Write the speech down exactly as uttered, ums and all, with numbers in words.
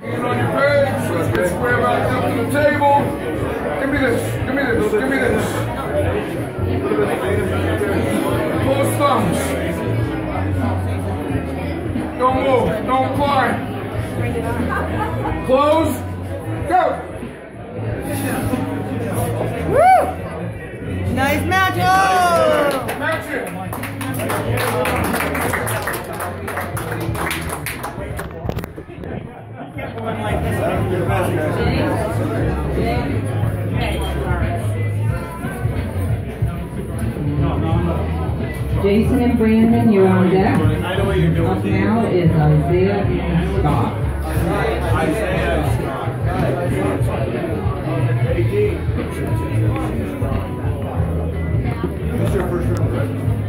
Hands on your pegs. Let's get square back up to the table. Give me this. Give me this. Give me this. Close thumbs. Don't move. Don't climb. Close. Go. Woo! Nice match. Oh! Match it. Jason and Brandon, you're on deck. Up now is Isaiah and Scott. Isaiah and Scott. This is your first round, right?